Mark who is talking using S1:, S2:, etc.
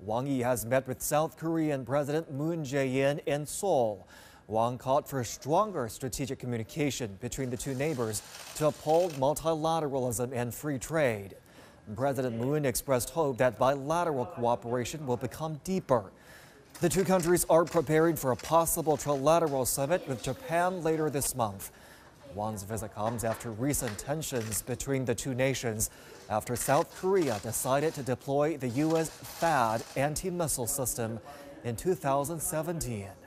S1: Wang Yi has met with South Korean President Moon Jae-in in Seoul. Wang called for stronger strategic communication between the two neighbors to uphold multilateralism and free trade. President Moon expressed hope that bilateral cooperation will become deeper. The two countries are preparing for a possible trilateral summit with Japan later this month. Wang's visit comes after recent tensions between the two nations after South Korea decided to deploy the U.S. THAAD anti-missile system in 2017.